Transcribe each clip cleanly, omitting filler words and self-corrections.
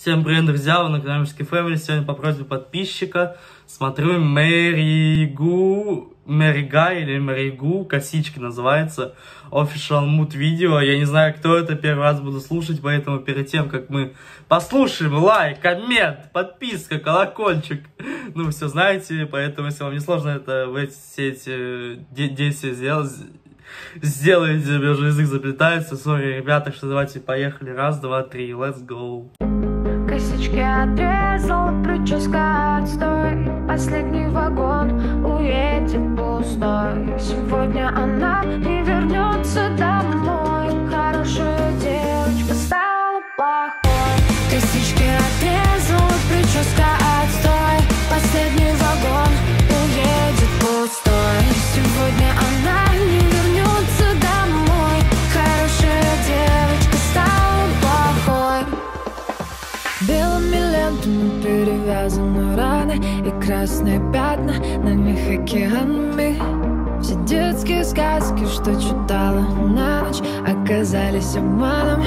Всем привет, друзья, вы на канале Мужской Family. Сегодня по просьбе подписчика смотрю Мэригу или Мэригу, косички называется, Official Mood видео. Я не знаю, кто это, первый раз буду слушать, поэтому перед тем, как мы послушаем, лайк, коммент, подписка, колокольчик, ну, все знаете, поэтому, если вам не сложно это, все эти действия сделаете, у меня уже язык заплетается, сори, ребята, что давайте поехали, раз, два, три, let's go. Косички отрезала, прическа отстой. Последний вагон уедет пустой. Сегодня она не вернется домой. Хорошая девочка стала плохой. Косички отрезала, прическа отстой. Последний вагон уедет пустой. Сегодня она не вернется домой. Хорошая девочка стала плохой. Белыми лентами перевязаны раны и красные пятна на них океанами. Все детские сказки, что читала на ночь, оказались обманом.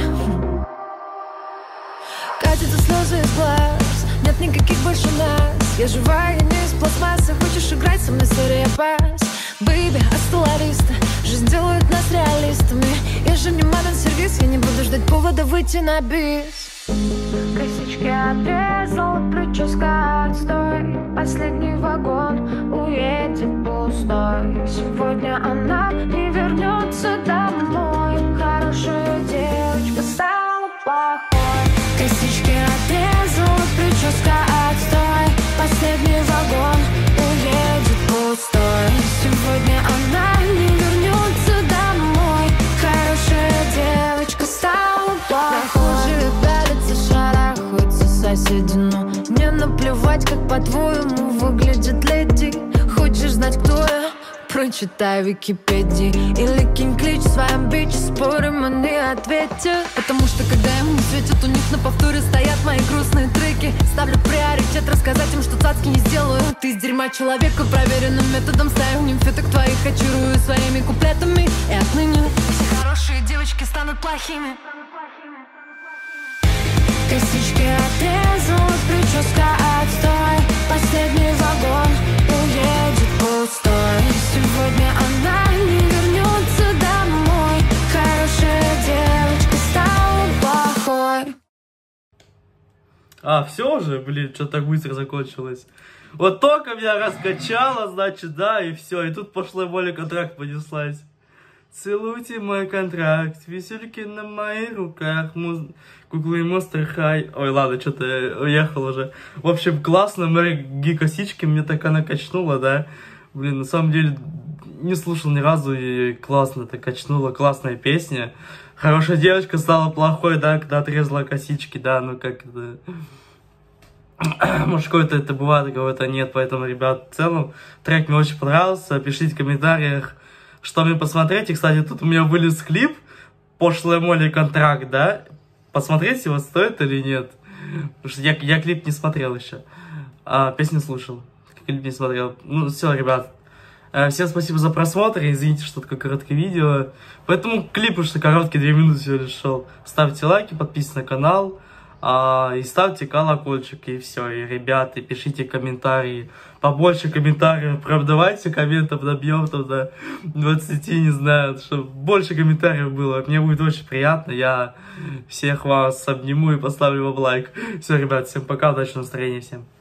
Катятся слезы из глаз, нет никаких больше нас. Я живая, не из пластмассы. Хочешь играть со мной, серия пас. Бэйби, остановиста, жизнь делает нас реалистами. Я же не мамин сервис, я не буду ждать повода выйти на бис. Косички отрезала, прическа отстой. Последний вагон уедет пустой. Сегодня она не вернется домой. Хорошая девочка стала плохой. Косички отрезала, прическа отстой. Последний вагон уедет пустой. Сегодня она не вернется домой. Хорошая девочка стала плохой. Соседи, но мне наплевать, как по-твоему выглядит леди. Хочешь знать, кто я? Прочитай в Википедии или кинь клич своим бич. Спорим, они ответят. Потому что когда ему светят, у них на повторе стоят мои грустные треки. Ставлю приоритет рассказать им, что цацки не сделаю. Ты из дерьма человека проверенным методом. Ставим нимфеток твоих, очарую своими куплетами. И отныне все хорошие девочки станут плохими. Косички отрезала, прическа отстой. Последний вагон уедет пустой. Сегодня она не вернется домой. Хорошая девочка стала плохой. Все уже, блин, что так быстро закончилось. Вот только меня раскачало, значит, да, и все. И тут пошлая воля контракт понеслась. Целуйте мой контракт, висельки на моих руках, Куклы и Monster High. Ой, ладно, что-то уехал уже. В общем, классно, Мэриги косички, мне так она качнула, да. Блин, на самом деле, не слушал ни разу, и классно так качнула, классная песня. Хорошая девочка стала плохой, да, когда отрезала косички, да, ну как это... Может, какое-то это бывает, какого-то нет, поэтому, ребят, в целом, трек мне очень понравился, пишите в комментариях, что мне посмотреть. И, кстати, тут у меня вылез клип «Пошлая Молли контракт», да? Посмотреть его стоит или нет? Потому что я клип не смотрел еще. Песню слушал. Клип не смотрел. Ну, все, ребят. Всем спасибо за просмотр. Извините, что такое короткое видео. Поэтому клип уж короткий, 2 минуты всего лишь шел. Ставьте лайки, подписывайтесь на канал. И ставьте колокольчик, и все. И, ребята, пишите комментарии. Побольше комментариев. Прям давайте комментов набьем там до 20, не знаю. Чтобы больше комментариев было. Мне будет очень приятно. Я всех вас обниму и поставлю вам лайк. Все, ребят, всем пока. Удачного настроения всем.